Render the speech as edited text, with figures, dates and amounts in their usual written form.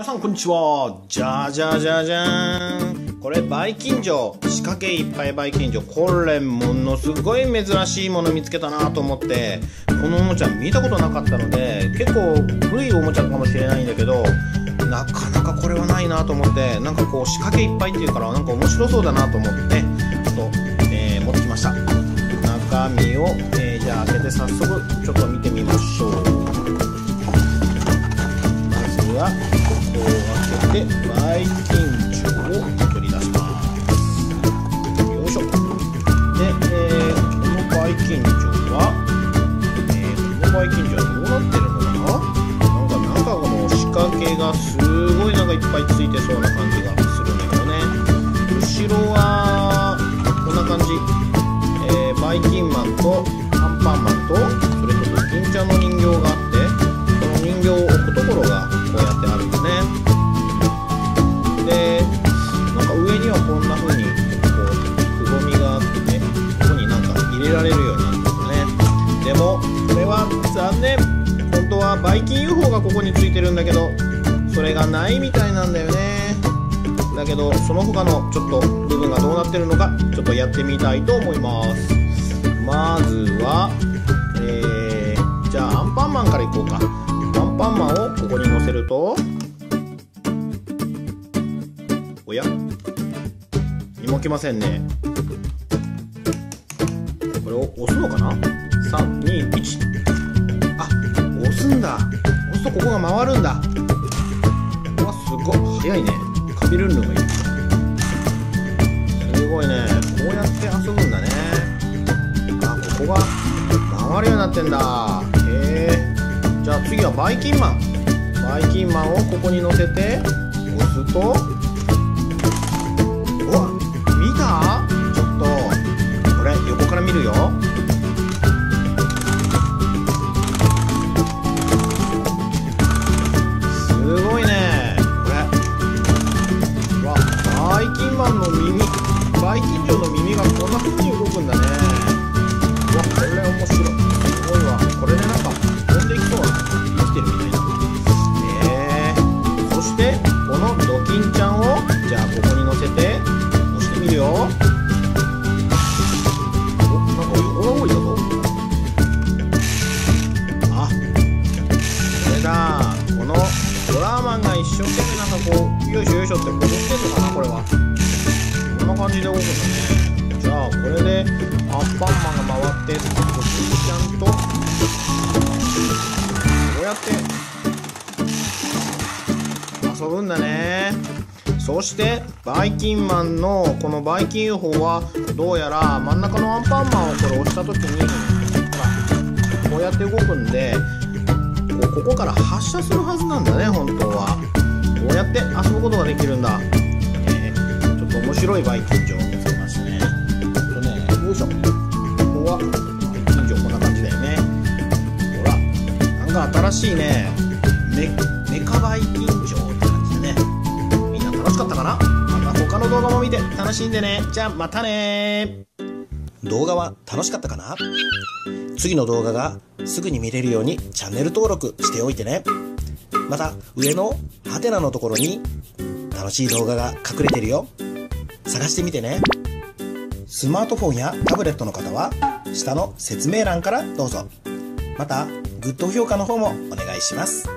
さんこんにちは。じゃじゃじゃじゃーん。これバイキンジョ、仕掛けいっぱいバイキンジョ。これものすごい珍しいもの見つけたなと思って、このおもちゃ見たことなかったので、結構古いおもちゃかもしれないんだけど、なかなかこれはないなと思って、なんかこう仕掛けいっぱいっていうからなんか面白そうだなと思って、ちょっと、持ってきました。中身を、じゃあ開けて早速ちょっと見てみましょう。まずはここを開けてバイキンジョを取り出します。よいしょ。で、このバイキンジョは、このバイキンジョはどうなってるのかな。なんか中がもう仕掛けがすごいなんかいっぱいついてそうな感じがするんだけどね。後ろはこんな感じ。バイキンマンとアンパンマンとそれとドキンちゃんの人形があって、この人形を置くところがこうやってあるんだね。で、なんか上にはこんな風にこうくぼみがあって、ここになんか入れられるようになるんだね。でもこれは残念。本当はバイキン UFO がここについてるんだけど、それがないみたいなんだよね。だけどその他のちょっと部分がどうなってるのかちょっとやってみたいと思います。まずは、じゃあアンパンマンからいこうか。アンパンマンをここに乗せると、おや、動きませんね。これを押すのかな。3、2、1。あ、押すんだ。押すとここが回るんだ。うわ、すごい早いね。カビルンルンがいい。すごいね。こうやって遊ぶんだね。ここが回るようになってんだ。へえ。じゃあ次はバイキンマン。バイキンマンをここに乗せて押すと、うわ、見た？ちょっとこれ横から見るよ。すごいねこれ。うわ、バイキンマンの耳、バイキンジョの耳がこんな風に動くんだね。これ面白い。すごいわ。これでなんか飛んでいきそうな、生きてるみたいな。そしてこのドキンちゃんをじゃあここに乗せて押してみるよ。お、なんか横が多いだぞ。あ、これだ。このドラーマンが一生懸命なんかこうよいしょよいしょって踊ってんのかな。これはこんな感じで動くんだね。じゃあこれでアンパンマンが回って、ドキンちゃんとこうやって遊ぶんだね。そしてバイキンマンのこのバイキン UFO はどうやら真ん中のアンパンマンをこれ押した時に、ほらこうやって動くんで、ここから発射するはずなんだね。本当はこうやって遊ぶことができるんだ。ちょっと面白いバイキンジョを見つけましたね。よいしょ。ここはバイキンジョこんな感じだよね。ほら、なんか新しいね、メカバイキンジョって感じでね。みんな楽しかったかな。また他の動画も見て楽しんでね。じゃあまたね。動画は楽しかったかな。次の動画がすぐに見れるようにチャンネル登録しておいてね。また上のハテナのところに楽しい動画が隠れてるよ。探してみてね。スマートフォンやタブレットの方は下の説明欄からどうぞ。またグッド評価の方もお願いします。